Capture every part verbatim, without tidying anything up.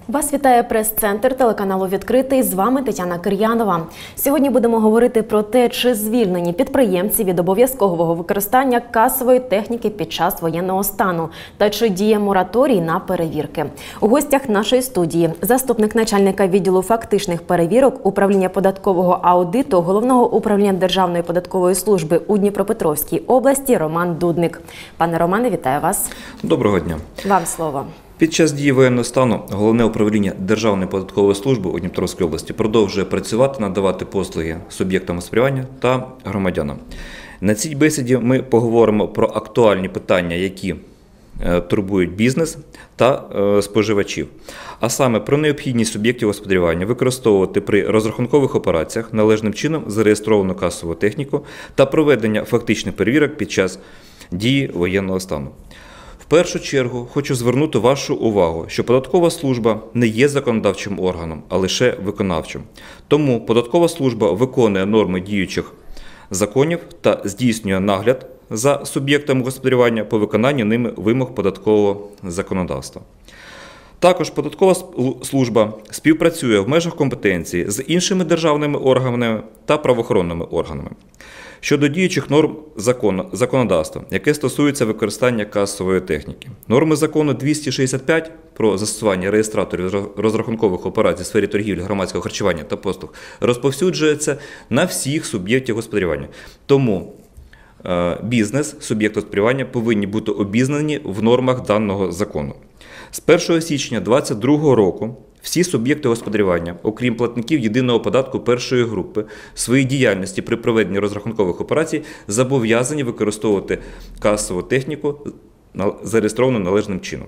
Вас вітає прес-центр телеканалу «Відкритий». З вами Тетяна Кир'янова. Сьогодні будемо говорити про те, чи звільнені підприємці від обов'язкового використання касової техніки під час воєнного стану та чи діє мораторій на перевірки. У гостях нашої студії заступник начальника відділу фактичних перевірок Управління податкового аудиту Головного управління Державної податкової служби у Дніпропетровській області Роман Дудник. Пане Романе, вітаю вас. Доброго дня. Вам слово. Під час дії воєнного стану Головне управління Державної податкової служби у Дніпропетровській області продовжує працювати, надавати послуги суб'єктам господарювання та громадянам. На цій бесіді ми поговоримо про актуальні питання, які турбують бізнес та споживачів, а саме про необхідність суб'єктів господарювання використовувати при розрахункових операціях належним чином зареєстровану касову техніку та проведення фактичних перевірок під час дії воєнного стану. В першу чергу хочу звернути вашу увагу, що податкова служба не є законодавчим органом, а лише виконавчим. Тому податкова служба виконує норми діючих законів та здійснює нагляд за суб'єктами господарювання по виконанню ними вимог податкового законодавства. Також податкова служба співпрацює в межах компетенції з іншими державними органами та правоохоронними органами щодо діючих норм закону, законодавства, яке стосується використання касової техніки. Норми закону двісті шістдесят п'ять про застосування реєстраторів розрахункових операцій в сфері торгівлі, громадського харчування та послуг розповсюджується на всіх суб'єктів господарювання. Тому е, бізнес, суб'єкти господарювання повинні бути обізнані в нормах даного закону. З першого січня дві тисячі двадцять другого року всі суб'єкти господарювання, окрім платників єдиного податку першої групи, в своїй діяльності при проведенні розрахункових операцій зобов'язані використовувати касову техніку, зареєстровану належним чином.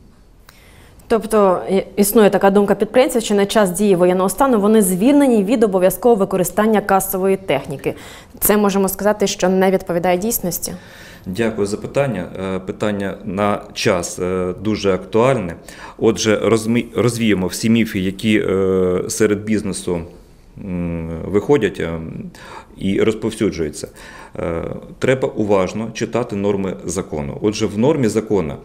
Тобто існує така думка підприємців, що на час дії воєнного стану вони звільнені від обов'язкового використання касової техніки. Це можемо сказати, що не відповідає дійсності? Дякую за питання. Питання на час дуже актуальне. Отже, розвіємо всі міфи, які серед бізнесу виходять і розповсюджуються. Треба уважно читати норми закону. Отже, в нормі закону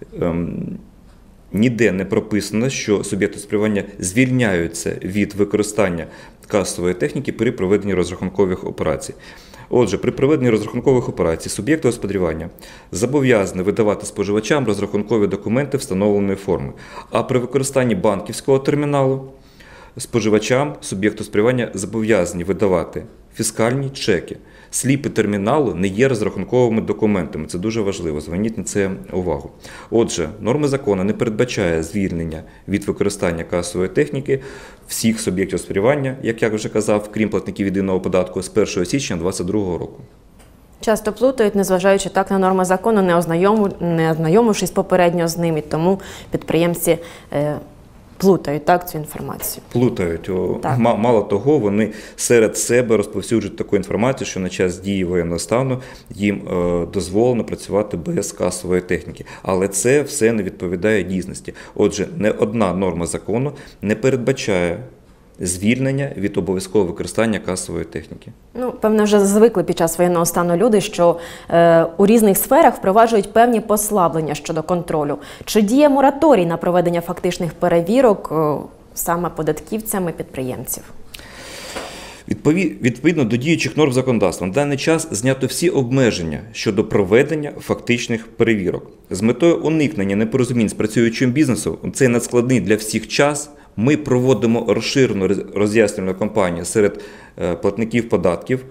ніде не прописано, що суб'єкти господарювання звільняються від використання касової техніки при проведенні розрахункових операцій. Отже, при проведенні розрахункових операцій суб'єкти господарювання зобов'язані видавати споживачам розрахункові документи встановленої форми, а при використанні банківського терміналу споживачам суб'єкти господарювання зобов'язані видавати фіскальні чеки. Сліпи терміналу не є розрахунковими документами. Це дуже важливо, зверніть на це увагу. Отже, норми закону не передбачає звільнення від використання касової техніки всіх суб'єктів господарювання, як я вже казав, крім платників єдиного податку, з першого січня дві тисячі двадцять другого року. Часто плутають, незважаючи так на норми закону, не, ознайому, не ознайомившись попередньо з ними, тому підприємці е, плутають так, цю інформацію. Плутають. Так. Мало того, вони серед себе розповсюджують таку інформацію, що на час дії воєнного стану їм е, дозволено працювати без касової техніки. Але це все не відповідає дійсності. Отже, не одна норма закону не передбачає звільнення від обов'язкового використання касової техніки. Ну, певно, вже звикли під час воєнного стану люди, що е, у різних сферах впроваджують певні послаблення щодо контролю. Чи діє мораторій на проведення фактичних перевірок е, саме податківцями підприємців? Відповідно до діючих норм законодавства, на даний час знято всі обмеження щодо проведення фактичних перевірок. З метою уникнення непорозумінь з працюючим бізнесом, цей надскладний для всіх час, ми проводимо розширену роз'яснювальну кампанію серед платників податків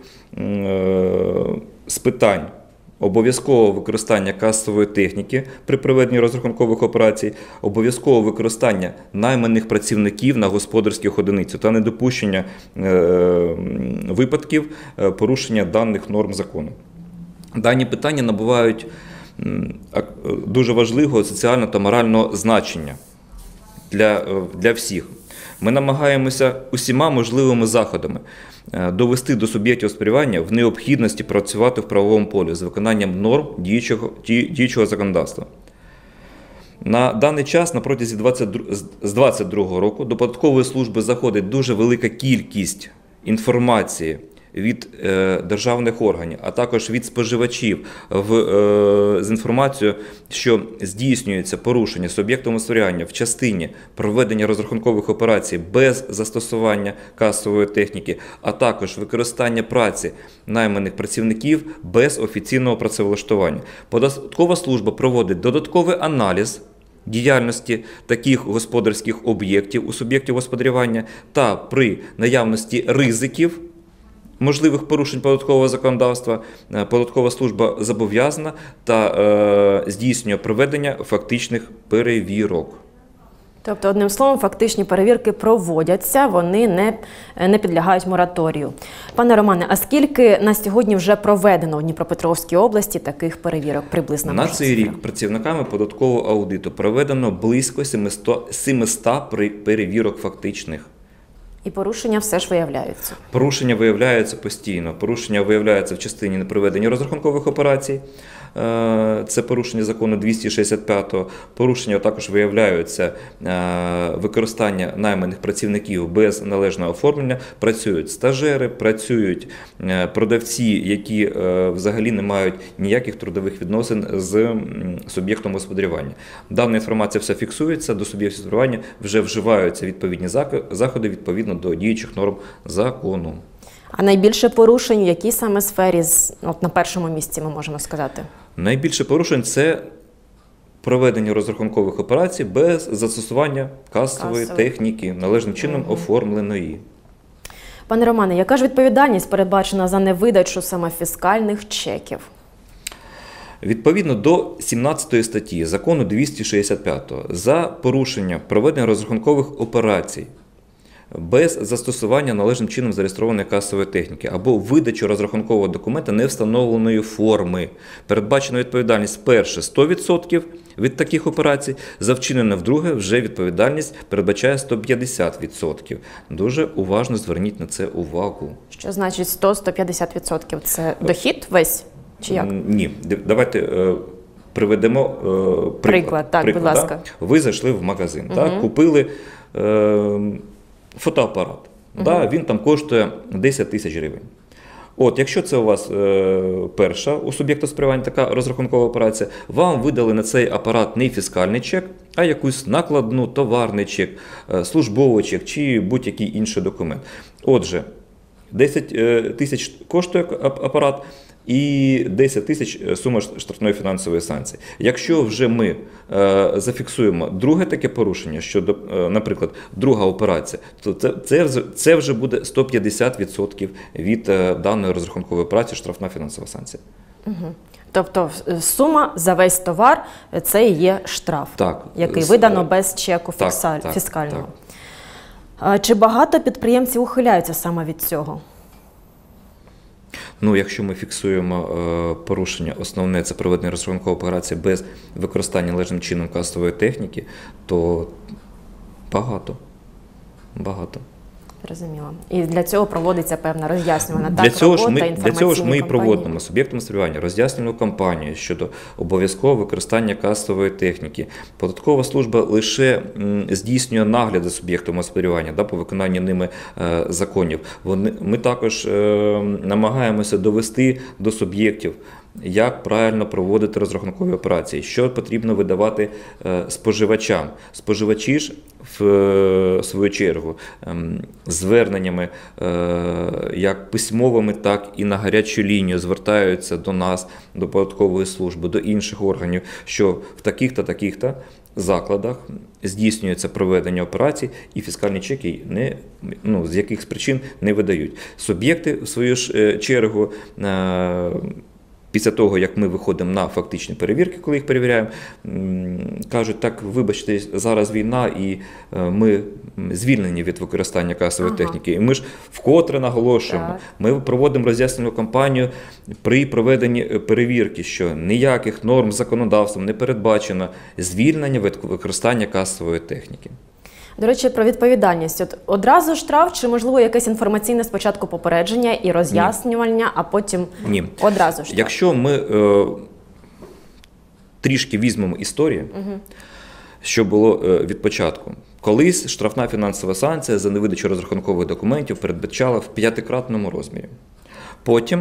з питань обов'язкового використання касової техніки при проведенні розрахункових операцій, обов'язкового використання найманих працівників на господарських одиницях та недопущення випадків порушення даних норм закону. Дані питання набувають дуже важливого соціального та морального значення для, для всіх. Ми намагаємося усіма можливими заходами довести до суб'єктів господарювання в необхідності працювати в правовому полі з виконанням норм діючого, діючого законодавства. На даний час, на протязі з двадцять другого року, до податкової служби заходить дуже велика кількість інформації від е, державних органів, а також від споживачів в, е, з інформацією, що здійснюється порушення суб'єктом господарювання в частині проведення розрахункових операцій без застосування касової техніки, а також використання праці найманих працівників без офіційного працевлаштування. Податкова служба проводить додатковий аналіз діяльності таких господарських об'єктів у суб'єктів господарювання та при наявності ризиків можливих порушень податкового законодавства податкова служба зобов'язана та е, здійснює проведення фактичних перевірок. Тобто, одним словом, фактичні перевірки проводяться, вони не, не підлягають мораторію. Пане Романе, а скільки на сьогодні вже проведено в Дніпропетровській області таких перевірок приблизно? На цей рік працівниками податкового аудиту проведено близько сімсот перевірок фактичних. І порушення все ж виявляються? Порушення виявляються постійно. Порушення виявляються в частині непроведення розрахункових операцій. Це порушення закону двісті шістдесят п'ятого. Порушення також виявляються використання найманих працівників без належного оформлення. Працюють стажери, працюють продавці, які взагалі не мають ніяких трудових відносин з суб'єктом господарювання. Дана інформація все фіксується, до суб'єктів господарювання вже вживаються відповідні заходи відповідно до діючих норм закону. А найбільше порушень в якій саме сфері, от на першому місці ми можемо сказати? Найбільше порушень – це проведення розрахункових операцій без застосування касової Касової. техніки, належним чином Угу. оформленої. Пане Романе, яка ж відповідальність передбачена за невидачу саме фіскальних чеків? Відповідно до сімнадцятої статті закону двісті шістдесят п'ятого за порушення проведення розрахункових операцій без застосування належним чином зареєстрованої касової техніки або видачу розрахункового документа невстановленої форми. Передбачена відповідальність перше сто відсотків від таких операцій, за вчинене вдруге вже відповідальність передбачає сто п'ятдесят відсотків. Дуже уважно зверніть на це увагу. Що значить сто - сто п'ятдесят відсотків? Це дохід весь? Чи як? Ні, давайте е, приведемо е, приклад. Приклад, так, приклад, будь ласка. Да? Ви зайшли в магазин, Угу. так, купили е, фотоапарат. Угу. Да, він там коштує десять тисяч гривень. От, якщо це у вас е, перша у суб'єкта споживання така розрахункова операція, вам видали на цей апарат не фіскальний чек, а якусь накладну, товарний чек, е, службовий чек чи будь-який інший документ. Отже, десять тисяч коштує апарат і десять тисяч сума штрафної фінансової санкції. Якщо вже ми е, зафіксуємо друге таке порушення, щодо, е, наприклад, друга операція, то це, це, це вже буде сто п'ятдесят відсотків від е, даної розрахункової операції штрафна фінансова санкція. Угу. Тобто сума за весь товар – це і є штраф, так, який з, видано без чеку так, фіксаль, так, фіскального. Так. А чи багато підприємців ухиляються саме від цього? Ну, якщо ми фіксуємо е, порушення, основне – це проведення розрахункової операції без використання належним чином касової техніки, то багато. Багато. Зрозуміло. І для цього проводиться певна роз'яснювальна для так, цього робота, ж ми, Для цього ж ми і кампанії. проводимо суб'єктом господарювання роз'яснювальну кампанію щодо обов'язкового використання касової техніки. Податкова служба лише м, здійснює нагляд за суб'єктом господарювання, да, по виконанню ними е, законів. Вони, ми також е, намагаємося довести до суб'єктів, як правильно проводити розрахункові операції, що потрібно видавати е, споживачам. Споживачі ж, в е, свою чергу, е, зверненнями е, як письмовими, так і на гарячу лінію звертаються до нас, до податкової служби, до інших органів, що в таких-то, таких-то закладах здійснюється проведення операцій і фіскальні чеки не, ну, з яких причин не видають. Суб'єкти, в свою ж чергу, е, після того, як ми виходимо на фактичні перевірки, коли їх перевіряємо, кажуть, так, вибачте, зараз війна і ми звільнені від використання касової ага. техніки. І ми ж вкотре наголошуємо, так. ми проводимо роз'яснювальну кампанію при проведенні перевірки, що ніяких норм законодавством не передбачено звільнення від використання касової техніки. До речі, про відповідальність. От одразу штраф чи, можливо, якесь інформаційне спочатку попередження і роз'яснювання, Ні. а потім Ні. одразу штраф? Якщо ми е, трішки візьмемо історію, угу. що було е, від початку. Колись штрафна фінансова санкція за невидачу розрахункових документів передбачала в п'ятикратному розмірі. Потім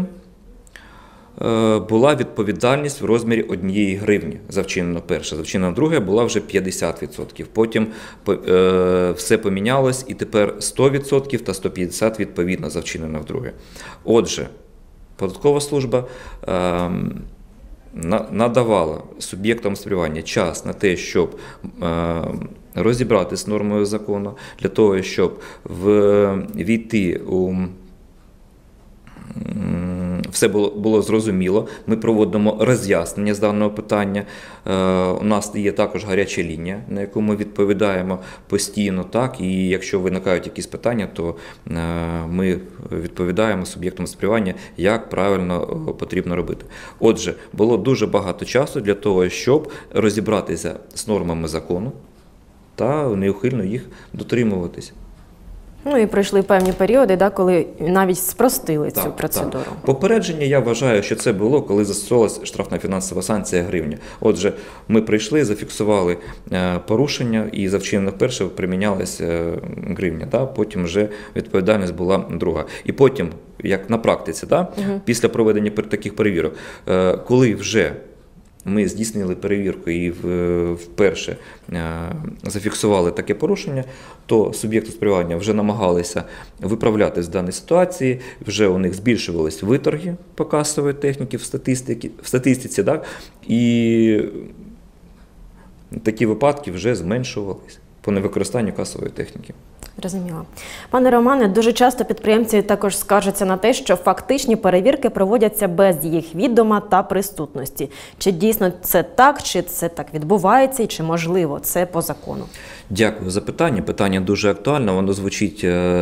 була відповідальність в розмірі однієї гривні за вчинено перше. За вчинено друге була вже п'ятдесят відсотків. Потім е, все помінялось і тепер сто відсотків та сто п'ятдесят відсотків відповідно за вчинено вдруге. Отже, податкова служба е, надавала суб'єктам господарювання час на те, щоб е, розібратися з нормою закону, для того, щоб війти у все було, було зрозуміло. Ми проводимо роз'яснення з даного питання. Е, у нас є також гаряча лінія, на яку ми відповідаємо постійно. Так? І якщо виникають якісь питання, то е, ми відповідаємо суб'єктам господарювання, як правильно потрібно робити. Отже, було дуже багато часу для того, щоб розібратися з нормами закону та неухильно їх дотримуватися. Ну і пройшли певні періоди, да, коли навіть спростили так, цю процедуру. Так. Попередження, я вважаю, що це було, коли застосовувалася штрафна фінансова санкція гривня. Отже, ми прийшли, зафіксували порушення і за вчинено перше примінялася гривня. Да, потім вже відповідальність була друга. І потім, як на практиці, да, угу. після проведення таких перевірок, коли вже ми здійснили перевірку і вперше зафіксували таке порушення, то суб'єкти господарювання вже намагалися виправляти з даної ситуації, вже у них збільшувались виторги по касової техніки в статистиці, в статистиці, так? І такі випадки вже зменшувалися по невикористанню касової техніки. Розуміло. Пане Романе, дуже часто підприємці також скаржаться на те, що фактичні перевірки проводяться без їх відома та присутності. Чи дійсно це так, чи це так відбувається, і чи можливо це по закону? Дякую за питання. Питання дуже актуальне, воно звучить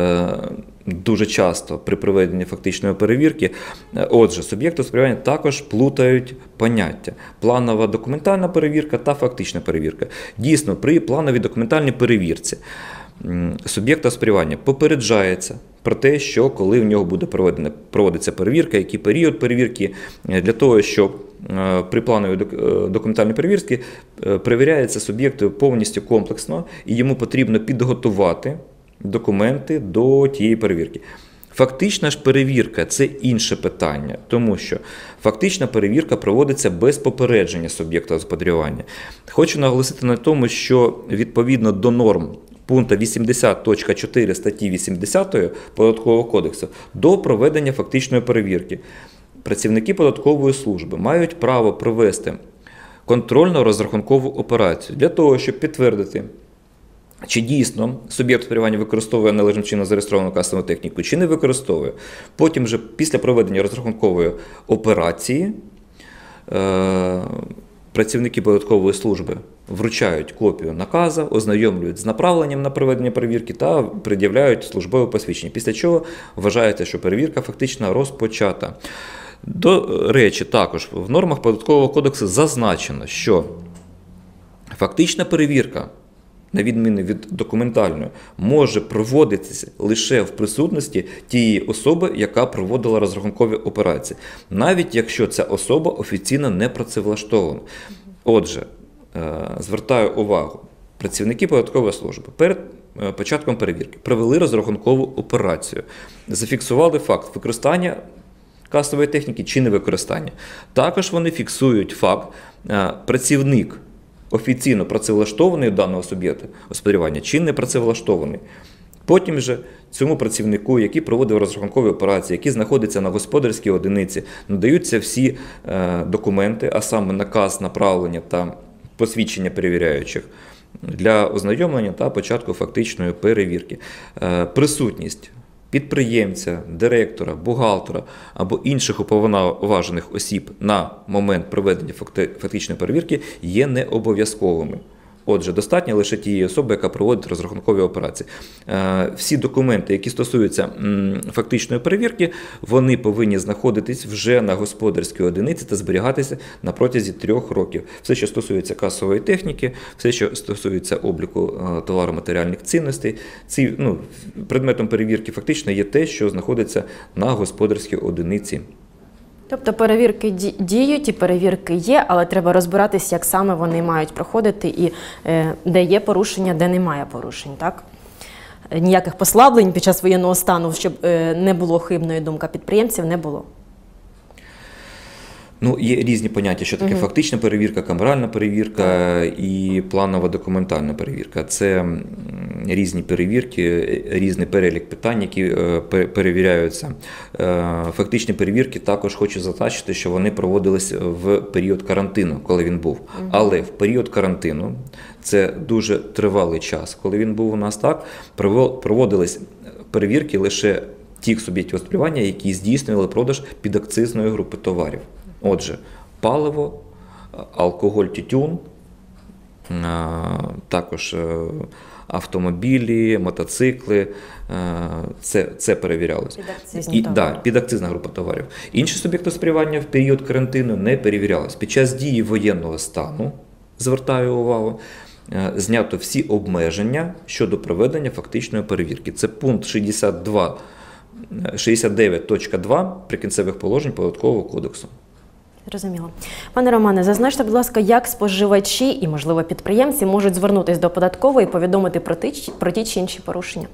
дуже часто при проведенні фактичної перевірки. Отже, суб'єкти господарювання також плутають поняття. Планова документальна перевірка та фактична перевірка. Дійсно, при плановій документальній перевірці суб'єкта господарювання попереджається про те, що коли в нього буде проведена, проводиться перевірка, який період перевірки, для того, щоб при плановій документальній перевірці перевіряється суб'єкт повністю комплексно і йому потрібно підготувати документи до тієї перевірки. Фактична ж перевірка – це інше питання, тому що фактична перевірка проводиться без попередження суб'єкта господарювання. Хочу наголосити на тому, що відповідно до норм пункту вісімдесят точка чотири статті вісімдесят Податкового кодексу до проведення фактичної перевірки працівники податкової служби мають право провести контрольно-розрахункову операцію для того, щоб підтвердити, чи дійсно суб'єкт господарювання використовує належним чином зареєстровану касову техніку, чи не використовує. Потім вже після проведення розрахункової операції е працівники податкової служби вручають копію наказу, ознайомлюють з направленням на проведення перевірки та пред'являють службове посвідчення. Після чого вважається, що перевірка фактично розпочата. До речі, також в нормах Податкового кодексу зазначено, що фактична перевірка, на відміну від документальної, може проводитися лише в присутності тієї особи, яка проводила розрахункові операції, навіть якщо ця особа офіційно не працевлаштована. Отже, звертаю увагу, працівники податкової служби перед початком перевірки провели розрахункову операцію, зафіксували факт використання касової техніки чи невикористання. Також вони фіксують факт, працівник офіційно працевлаштований даного суб'єкта господарювання чи не працевлаштований. Потім же цьому працівнику, який проводив розрахункові операції, який знаходиться на господарській одиниці, надаються всі е, документи, а саме наказ направлення та посвідчення перевіряючих для ознайомлення та початку фактичної перевірки. Е, присутність підприємця, директора, бухгалтера або інших уповноважених осіб на момент проведення фактичної перевірки є не обов'язковими. Отже, достатньо лише тієї особи, яка проводить розрахункові операції. Всі документи, які стосуються фактичної перевірки, вони повинні знаходитись вже на господарській одиниці та зберігатися на протязі трьох років. Все, що стосується касової техніки, все, що стосується обліку товаро-матеріальних цінностей, ці, ну, предметом перевірки фактично є те, що знаходиться на господарській одиниці. Тобто перевірки діють і перевірки є, але треба розбиратися, як саме вони мають проходити і е, де є порушення, де немає порушень, так? Ніяких послаблень під час воєнного стану, щоб е, не було хибної думки підприємців, не було. Ну, є різні поняття, що таке Мгм. фактична перевірка, камеральна перевірка і планова документальна перевірка. Це м, різні перевірки, різний перелік питань, які е, пе- перевіряються. Е, Фактичні перевірки також хочу зазначити, що вони проводились в період карантину, коли він був. Але в період карантину, це дуже тривалий час, коли він був у нас так, прово- проводились перевірки лише тих суб'єктів господарювання, які здійснювали продаж підакцизної групи товарів. Отже, паливо, алкоголь, тютюн, а, також е, автомобілі, мотоцикли, е, це, це перевірялося. Підакцизні І, товари. да, підакцизна група товарів. Інші суб'єкти господарювання в період карантину не перевірялись. Під час дії воєнного стану, звертаю увагу, е, знято всі обмеження щодо проведення фактичної перевірки. Це пункт шістдесят два, шістдесят дев'ять точка два прикінцевих положень Податкового кодексу. Зрозуміло. Пане Романе, зазначте, будь ласка, як споживачі і, можливо, підприємці можуть звернутися до податкової і повідомити про ті, про ті чи інші порушення?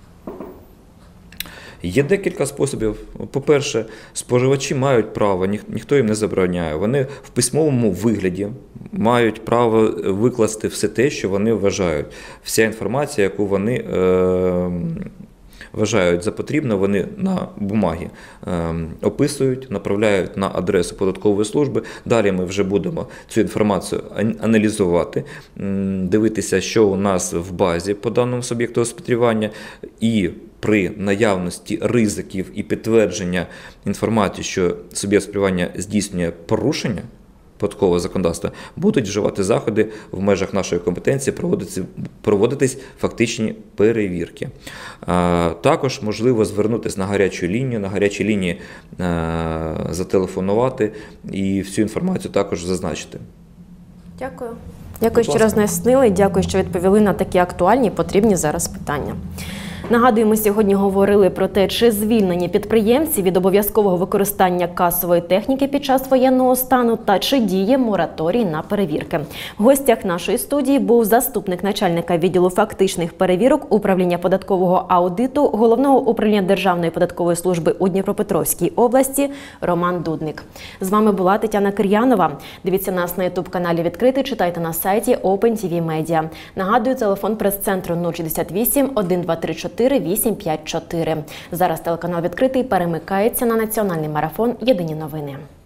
Є декілька способів. По-перше, споживачі мають право, ніх- ніхто їм не забороняє. Вони в письмовому вигляді мають право викласти все те, що вони вважають. Вся інформація, яку вони е, вважають за потрібне, вони на бумагі е, описують, направляють на адресу податкової служби. Далі ми вже будемо цю інформацію ан- аналізувати, м, дивитися, що у нас в базі по даному суб'єкту господарювання, і при наявності ризиків і підтвердження інформації, що суб'єкт господарювання здійснює порушення податкового законодавства, будуть вживати заходи в межах нашої компетенції, проводитись, проводитись фактичні перевірки. А, також можливо звернутися на гарячу лінію, на гарячій лінії а, зателефонувати і всю інформацію також зазначити. Дякую. Дякую, що ласка. роз'яснили. Дякую, що відповіли на такі актуальні і потрібні зараз питання. Нагадую, ми сьогодні говорили про те, чи звільнені підприємці від обов'язкового використання касової техніки під час воєнного стану та чи діє мораторій на перевірки. В гостях нашої студії був заступник начальника відділу фактичних перевірок Управління податкового аудиту Головного управління Державної податкової служби у Дніпропетровській області Роман Дудник. З вами була Тетяна Кир'янова. Дивіться нас на ютуб-каналі «Відкритий», читайте на сайті Open ті ві Media. Нагадую, телефон прес-центру нуль шістдесят вісім, один два три чотири, вісім п'ять чотири. Зараз телеканал «Відкритий» перемикається на національний марафон «Єдині новини».